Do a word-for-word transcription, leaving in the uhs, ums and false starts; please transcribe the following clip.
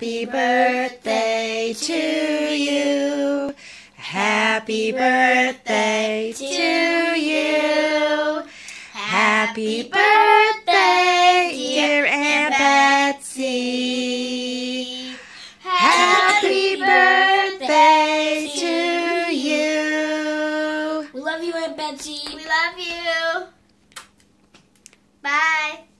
Happy birthday to you. Happy birthday to you. Happy birthday, dear Aunt Betsy. Happy birthday to you. We love you, Aunt Betsy. We love you. Bye.